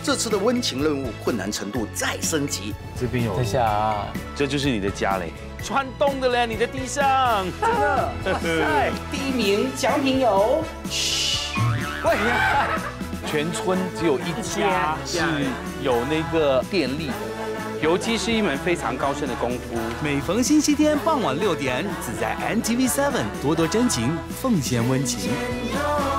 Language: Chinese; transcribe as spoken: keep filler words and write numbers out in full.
这次的温情任务困难程度再升级。 这边有， 等一下啊， 这就是你的家嘞，穿洞的嘞，你的地上。 真的，哇塞！ 第一名奖品有， 喂， 全村只有一家是有那个电力的。油漆是一门非常高深的功夫。 每逢星期天傍晚六点，只在 N T V 七多多真情，奉献温情。